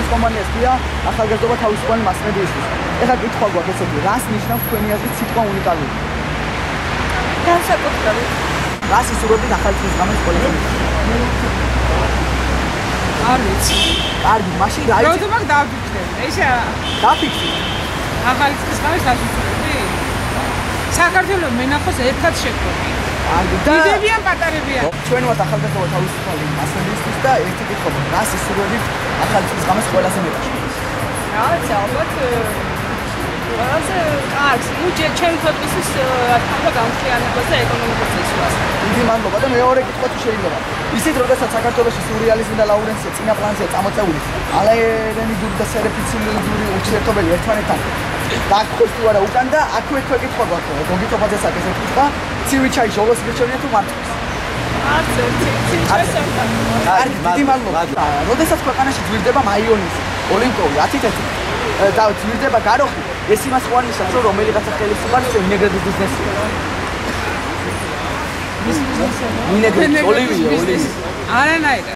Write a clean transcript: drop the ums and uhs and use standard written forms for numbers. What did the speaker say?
კომპანიას ქვია ახალგაზრდობა თავისუფალი მასმედიისთვის. ეხლა კითხვა გვაქვს ესეთი, რას ნიშნავს თქვენი აზრით სიტყვა უნიკალური? განსაკუთრებით. რას ისურვებთ ახალი წლის ღამეს ყველაზე? არ ვიცი. კარგი, მაშინ რა იცი? როდი მაგ დაფიქრდები. ესა დაფიქრი. ახალი წლის ღამეს გასუცურები? საქართველოს მენახოს ერთად შეკვეთი. კარგი და დიდებიან პატარებიან. ჩვენ ვართ ახალგაზრდობა თავისუფალი მასმედიისთვის და ერთი კითხვა გვაქვს, რას ისურვებთ ახალი წლის ღამეს ყველაზე მეტად? რა ვიცი, ალბათ ყველაზე კარგს, ну ჩემ ქვეყნის თანხა გამხიანებას და ეკონომიკის წესვას. დიდი მადლობა და მეორე კითხვა თუ შეიძლება. ისეთ როდესაც საქართველოში სურეალიზმი და ლაურენცია წინა პლანზეა წამოწეული, ალერენიდური და სერეფიცილური ურთიერთობები ერთმანეთთან დაგხვეს თუ არა უკან და აქვე კითხვა გვაქვს, გოგიტობაძეს აქ ესეთი კითხვა, ცივი ჩაი ჟოლოს გირჩევნია თუ მარტოს? არც ერთი, ცივი ჩაი სამთან. კარგი, დიდი მადლობა. როდესაც ქვეყანაში ძვირდება მაიონის ოლიმპიური 10-10 და ძვირდება გაროხი, ეს იმას ყვანიშნავს, რომ რომელიღაცა ხელისუფლებას ვინეგრეტის ბიზნესია. ვინეგრეტი, ოლივია. არანაირად.